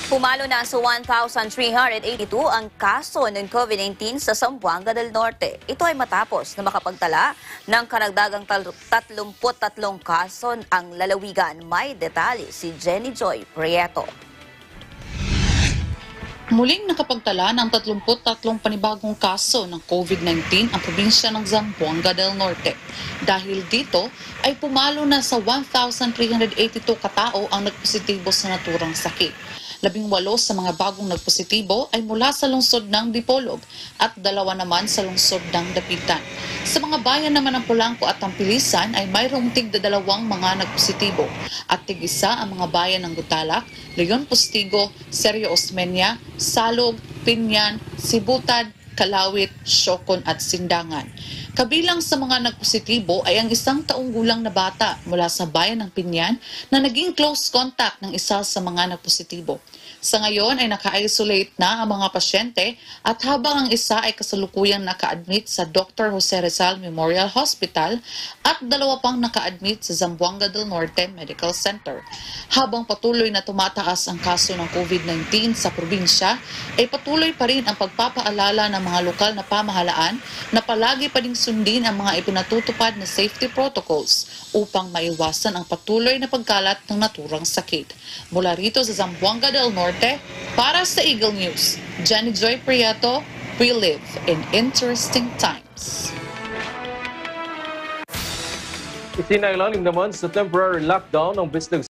Pumalo na sa 1,382 ang kaso ng Covid-19 sa Zamboanga del Norte. Ito ay matapos na makapagtala ng karagdagang 33 kaso ang lalawigan. May detalye si Jenny Joy Prieto. Muling nakapagtala ng 33 panibagong kaso ng Covid-19 ang probinsya ng Zamboanga del Norte. Dahil dito ay pumalo na sa 1,382 katao ang nagpositibo sa naturang sakit. 18 sa mga bagong nagpositibo ay mula sa lungsod ng Dipolog at 2 naman sa lungsod ng Dapitan. Sa mga bayan naman ng Polanco at Tampilisan ay mayroong tig-2 mga nagpositibo at tig-1 ang mga bayan ng Gutalak, Leon Postigo, Sergio Osmeña, Salog, Pinyan, Sibutad, Kalawit, Siocon at Sindangan. Kabilang sa mga nagpositibo ay ang 1 taong gulang na bata mula sa bayan ng Pinyan na naging close contact ng isa sa mga nagpositibo. Sa ngayon ay naka-isolate na ang mga pasyente at habang ang isa ay kasalukuyang naka-admit sa Dr. Jose Rizal Memorial Hospital at 2 pang naka-admit sa Zamboanga del Norte Medical Center. Habang patuloy na tumataas ang kaso ng COVID-19 sa probinsya, ay patuloy pa rin ang pagpapaalala ng mga lokal na pamahalaan na palagi pa ding sundin ang mga ipinatutupad na safety protocols upang maiwasan ang patuloy na pagkalat ng naturang sakit. Mula rito sa Zamboanga del Norte, para sa Eagle News, Jenny Joy Prieto, we live in interesting times. Isinailalim naman sa temporary lockdown ng business